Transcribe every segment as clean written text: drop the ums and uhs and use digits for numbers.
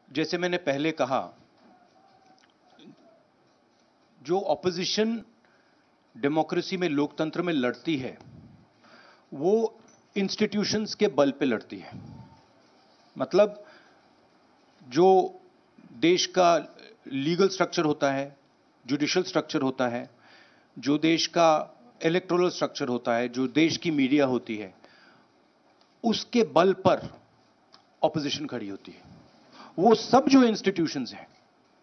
जैसे मैंने पहले कहा, जो ऑपोजिशन डेमोक्रेसी में, लोकतंत्र में लड़ती है, वो इंस्टीट्यूशंस के बल पे लड़ती है। मतलब जो देश का लीगल स्ट्रक्चर होता है, जुडिशियल स्ट्रक्चर होता है, जो देश का इलेक्टोरल स्ट्रक्चर होता है, जो देश की मीडिया होती है, उसके बल पर ऑपोजिशन खड़ी होती है। वो सब जो इंस्टीट्यूशंस हैं,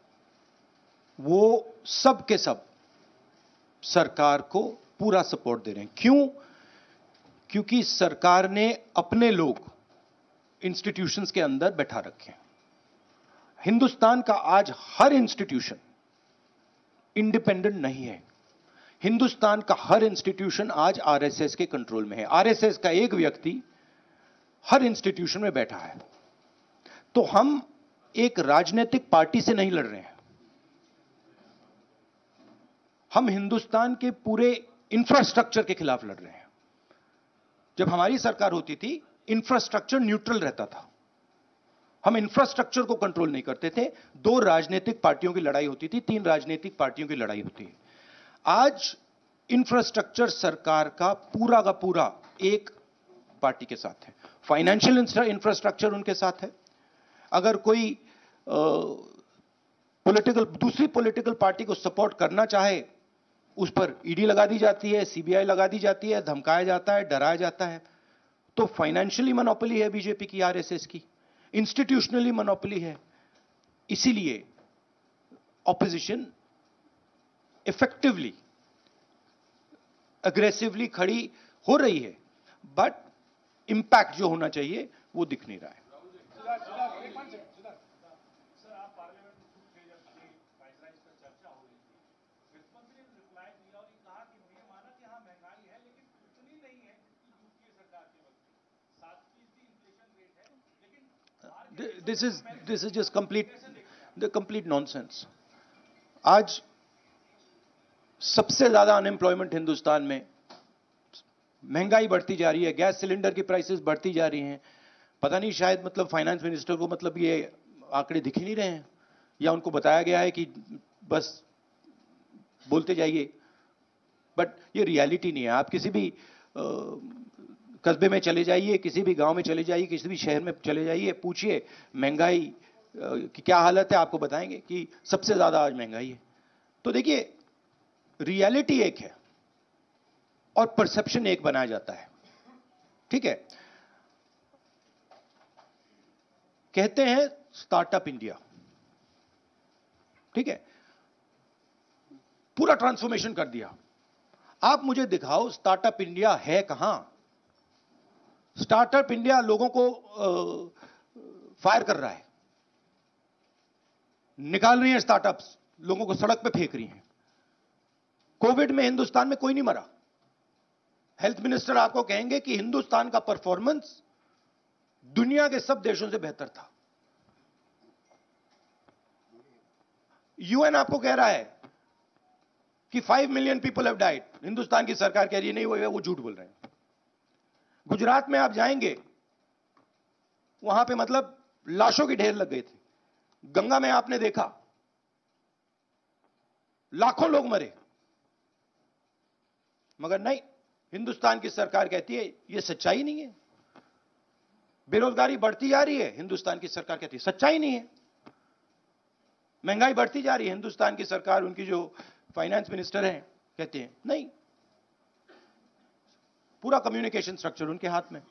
वो सब के सब सरकार को पूरा सपोर्ट दे रहे हैं। क्यों? क्योंकि सरकार ने अपने लोग इंस्टीट्यूशंस के अंदर बैठा रखे हैं। हिंदुस्तान का आज हर इंस्टीट्यूशन इंडिपेंडेंट नहीं है। हिंदुस्तान का हर इंस्टीट्यूशन आज आरएसएस के कंट्रोल में है। आरएसएस का एक व्यक्ति हर इंस्टीट्यूशन में बैठा है। तो हम एक राजनीतिक पार्टी से नहीं लड़ रहे हैं, हम हिंदुस्तान के पूरे इंफ्रास्ट्रक्चर के खिलाफ लड़ रहे हैं। जब हमारी सरकार होती थी, इंफ्रास्ट्रक्चर न्यूट्रल रहता था। हम इंफ्रास्ट्रक्चर को कंट्रोल नहीं करते थे। 2 राजनीतिक पार्टियों की लड़ाई होती थी, 3 राजनीतिक पार्टियों की लड़ाई होती है। आज इंफ्रास्ट्रक्चर सरकार का पूरा एक पार्टी के साथ है। फाइनेंशियल इंफ्रास्ट्रक्चर उनके साथ है। अगर कोई दूसरी पॉलिटिकल पार्टी को सपोर्ट करना चाहे, उस पर ईडी लगा दी जाती है, सीबीआई लगा दी जाती है, धमकाया जाता है, डराया जाता है। तो फाइनेंशियली मोनोपोली है बीजेपी की, आरएसएस की, इंस्टीट्यूशनली मोनोपोली है। इसीलिए ऑपोजिशन इफेक्टिवली, अग्रेसिवली खड़ी हो रही है, बट इंपैक्ट जो होना चाहिए वो दिख नहीं रहा है। This is just complete nonsense. आज सबसे ज्यादा अनएम्प्लॉयमेंट हिंदुस्तान में, महंगाई बढ़ती जा रही है, गैस सिलेंडर की प्राइसेस बढ़ती जा रही हैं। पता नहीं, शायद मतलब फाइनेंस मिनिस्टर को मतलब ये आंकड़े दिख ही नहीं रहे हैं, या उनको बताया गया है कि बस बोलते जाइए, बट ये रियलिटी नहीं है। आप किसी भी कस्बे में चले जाइए, किसी भी गांव में चले जाइए, किसी भी शहर में चले जाइए, पूछिए महंगाई की क्या हालत है, आपको बताएंगे कि सबसे ज्यादा आज महंगाई है। तो देखिए, रियलिटी एक है और परसेप्शन एक बनाया जाता है। ठीक है, कहते हैं स्टार्टअप इंडिया, ठीक है, पूरा ट्रांसफॉर्मेशन कर दिया। आप मुझे दिखाओ स्टार्टअप इंडिया है कहां? स्टार्टअप इंडिया लोगों को फायर कर रहा है, निकाल रही है स्टार्टअप्स, लोगों को सड़क पे फेंक रही हैं। कोविड में हिंदुस्तान में कोई नहीं मरा। हेल्थ मिनिस्टर आपको कहेंगे कि हिंदुस्तान का परफॉर्मेंस दुनिया के सब देशों से बेहतर था। यूएन आपको कह रहा है कि 5 million people have died. Hindustan की सरकार कह रही है नहीं, वो झूठ बोल रहे हैं। गुजरात में आप जाएंगे, वहां पे मतलब लाशों के ढेर लग गए थे। गंगा में आपने देखा लाखों लोग मरे, मगर नहीं, हिंदुस्तान की सरकार कहती है यह सच्चाई नहीं है। बेरोजगारी बढ़ती जा रही है, हिंदुस्तान की सरकार कहती है सच्चाई नहीं है। महंगाई बढ़ती जा रही है, हिंदुस्तान की सरकार, उनकी जो फाइनेंस मिनिस्टर हैं, कहते हैं नहीं। पूरा कम्युनिकेशन स्ट्रक्चर उनके हाथ में।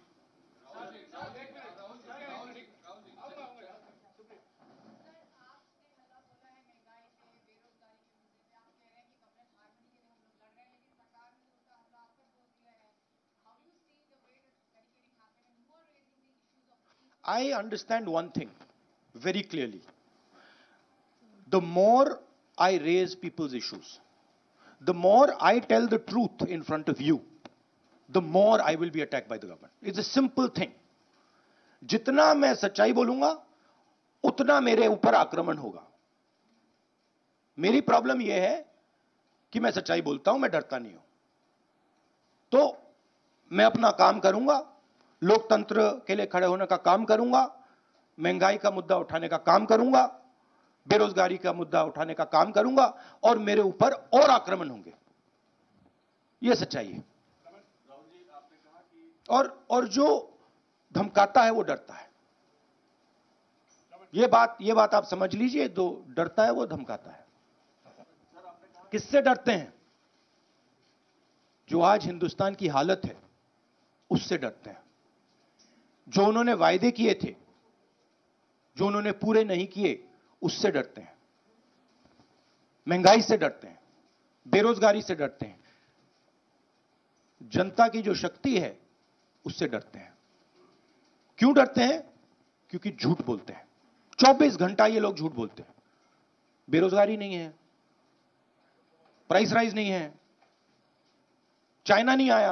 I understand one thing very clearly. The more I raise people's issues, the more I tell the truth in front of you, the more I will be attacked by the government. It's a simple thing. जितना मैं सच्चाई बोलूंगा, उतना मेरे ऊपर आक्रमण होगा। मेरी प्रॉब्लम यह है कि मैं सच्चाई बोलता हूं, मैं डरता नहीं हूं। तो मैं अपना काम करूंगा, लोकतंत्र के लिए खड़े होने का काम करूंगा, महंगाई का मुद्दा उठाने का काम करूंगा, बेरोजगारी का मुद्दा उठाने का काम करूंगा और मेरे ऊपर और आक्रमण होंगे। यह सच्चाई है। और जो धमकाता है वो डरता है। ये बात आप समझ लीजिए, जो डरता है वो धमकाता है। किससे डरते हैं? जो आज हिंदुस्तान की हालत है उससे डरते हैं। जो उन्होंने वायदे किए थे, जो उन्होंने पूरे नहीं किए, उससे डरते हैं। महंगाई से डरते हैं, बेरोजगारी से डरते हैं, जनता की जो शक्ति है उससे डरते हैं। क्यों डरते हैं? क्योंकि झूठ बोलते हैं। 24 घंटा ये लोग झूठ बोलते हैं। बेरोजगारी नहीं है, प्राइस राइज नहीं है, चाइना नहीं आया।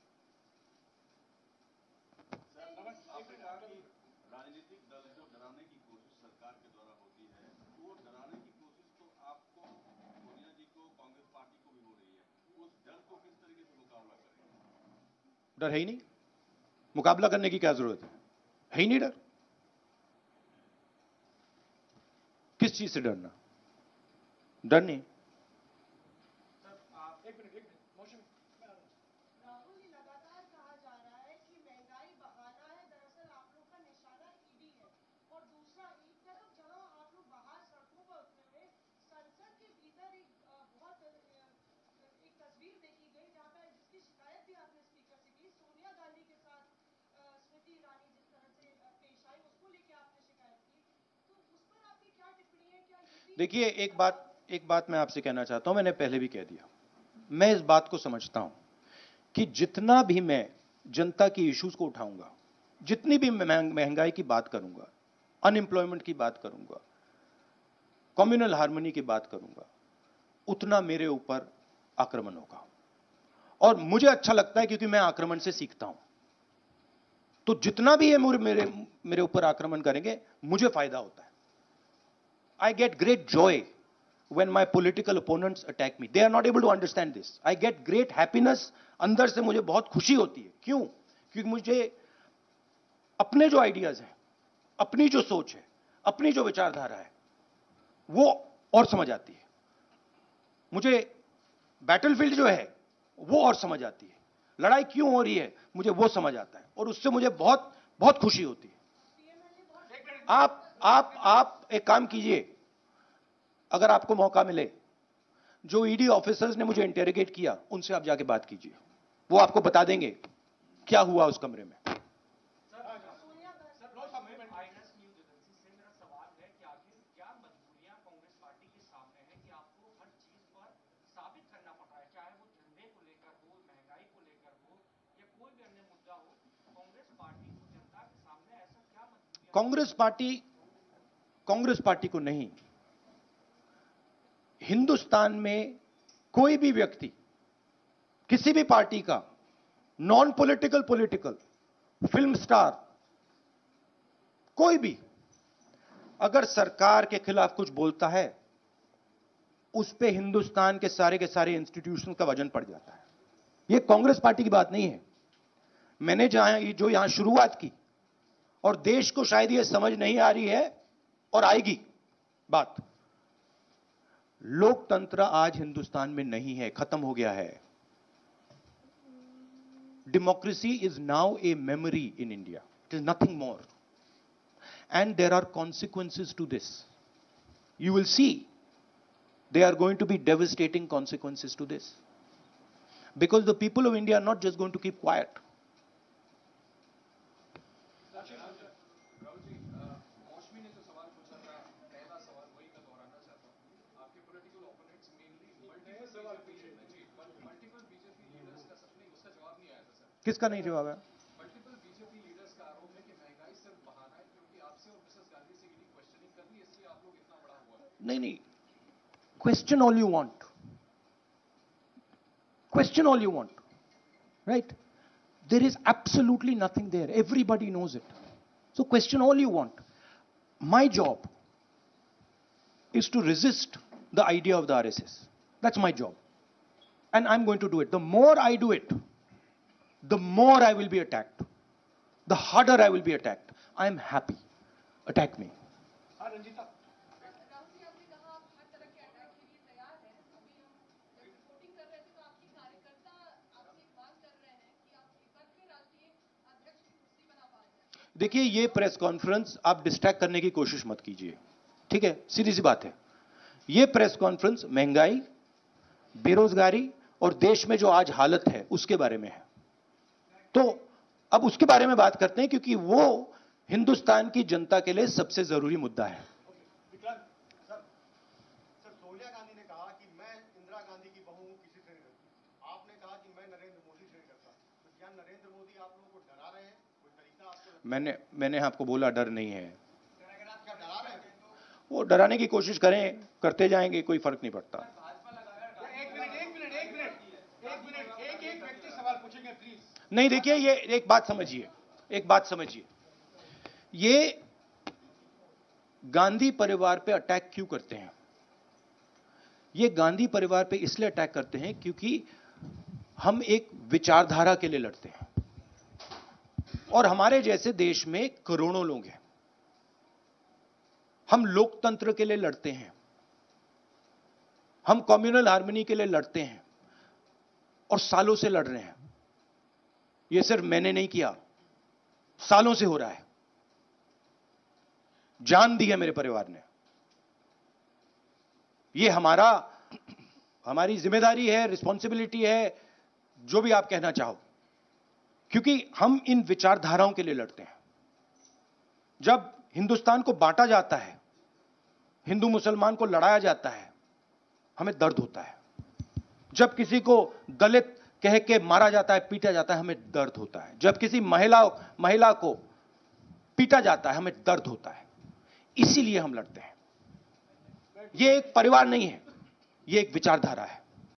राजनीतिक दल जो डराने की कोशिश सरकार के द्वारा होती है, वो डराने की कोशिश तो आपको, सोनिया जी को, कांग्रेस पार्टी को भी हो रही है। उस डर को किस तरीके से मुकाबला करेंगे? डर है ही नहीं, मुकाबला करने की क्या जरूरत है ही नहीं डर। किस चीज से डरना? डर नहीं। देखिए, एक बात मैं आपसे कहना चाहता हूं, मैंने पहले भी कह दिया। मैं इस बात को समझता हूं कि जितना भी मैं जनता की इश्यूज को उठाऊंगा, जितनी भी महंगाई की बात करूंगा, अनएम्प्लॉयमेंट की बात करूंगा, कम्युनल हार्मनी की बात करूंगा, उतना मेरे ऊपर आक्रमण होगा। और मुझे अच्छा लगता है क्योंकि मैं आक्रमण से सीखता हूं। तो जितना भी ये मेरे ऊपर आक्रमण करेंगे, मुझे फायदा होता है। I get great joy when my political opponents attack me. They are not able to understand this. I get great happiness. अंदर से मुझे बहुत खुशी होती है। क्यों? क्योंकि मुझे अपने जो आइडियाज हैं, अपनी जो सोच है, अपनी जो विचारधारा है, वो और समझ आती है। मुझे बैटलफील्ड जो है वो और समझ आती है। लड़ाई क्यों हो रही है मुझे वो समझ आता है और उससे मुझे बहुत बहुत खुशी होती है। आप एक काम कीजिए, अगर आपको मौका मिले, जो ईडी ऑफिसर्स ने मुझे इंटेरोगेट किया उनसे आप जाके बात कीजिए, वो आपको बता देंगे क्या हुआ उस कमरे में। कांग्रेस पार्टी को नहीं, हिंदुस्तान में कोई भी व्यक्ति, किसी भी पार्टी का, non political, political, film star, कोई भी अगर सरकार के खिलाफ कुछ बोलता है, उस पे हिंदुस्तान के सारे इंस्टीट्यूशन का वजन पड़ जाता है। यह कांग्रेस पार्टी की बात नहीं है। मैंने जो यहां शुरुआत की, और देश को शायद यह समझ नहीं आ रही है और आएगी बात, लोकतंत्र आज हिंदुस्तान में नहीं है, खत्म हो गया है। Democracy is now a memory in India, it is nothing more, and there are consequences to this. You will see there are going to be devastating consequences to this, because the people of India are not just going to keep quiet. किसका नहीं जवाब है? Multiple BJP leaders का आरोप है कि महंगाई सिर्फ बहाना है, क्योंकि आपसे और मिसेस गांधी से ईडी क्वेश्चनिंग कर रही है, इसलिए आप लोग इतना बड़ा हुआ है। नहीं, question all you want, question all you want, right? There is absolutely nothing there, everybody knows it, so question all you want. My job is to resist the idea of the RSS. That's my job, and I'm going to do it. The more I do it, the more I will be attacked, the harder I will be attacked. I am happy. Attack में। हाँ रंजीता, राहुल जी, आपने कहा आप हर तरह के attack के लिए तैयार हैं। अभी हम जब रिपोर्टिंग कर रहे थे तो आपके कार्यकर्ता आपसे एक मांग कर रहे हैं कि आप एक बार फिर राष्ट्रीय अध्यक्ष की कुर्सी बना पा जाए। देखिए, ये प्रेस कॉन्फ्रेंस आप डिस्ट्रैक्ट करने की कोशिश मत कीजिए, ठीक है? सीधी सी बात है। ये प्रेस कॉन्फ्रेंस महंगाई, बेरोजगारी और देश में जो आज हालत है उसके बारे में है। तो अब उसके बारे में बात करते हैं, क्योंकि वो हिंदुस्तान की जनता के लिए सबसे जरूरी मुद्दा है। विक्रांत सर, सोनिया गांधी ने कहा कि मैं इंदिरा गांधी की बहू हूं, किसी से नहीं डरती। आपने कहा कि मैं नरेंद्र मोदी से नहीं डरता। तो क्या नरेंद्र मोदी आप लोगों को डरा रहे हैं? कोई तरीका आपको मैंने आपको बोला डर नहीं है। क्या डरा रहे हैं? वो डराने की कोशिश करें, करते जाएंगे, कोई फर्क नहीं पड़ता। एक व्यक्ति सवाल पूछेंगे प्लीज। नहीं, देखिए, ये एक बात समझिए, ये गांधी परिवार पे अटैक क्यों करते हैं? ये गांधी परिवार पे इसलिए अटैक करते हैं क्योंकि हम एक विचारधारा के लिए लड़ते हैं, और हमारे जैसे देश में करोड़ों लोग हैं। हम लोकतंत्र के लिए लड़ते हैं, हम कम्युनल हार्मनी के लिए लड़ते हैं, और सालों से लड़ रहे हैं। यह सिर्फ मैंने नहीं किया, सालों से हो रहा है। जान दी है मेरे परिवार ने। यह हमारी जिम्मेदारी है, रिस्पॉन्सिबिलिटी है, जो भी आप कहना चाहो, क्योंकि हम इन विचारधाराओं के लिए लड़ते हैं। जब हिंदुस्तान को बांटा जाता है, हिंदू मुसलमान को लड़ाया जाता है, हमें दर्द होता है। जब किसी को दलित कह के मारा जाता है, पीटा जाता है, हमें दर्द होता है। जब किसी महिला को पीटा जाता है, हमें दर्द होता है। इसीलिए हम लड़ते हैं। यह एक परिवार नहीं है, यह एक विचारधारा है।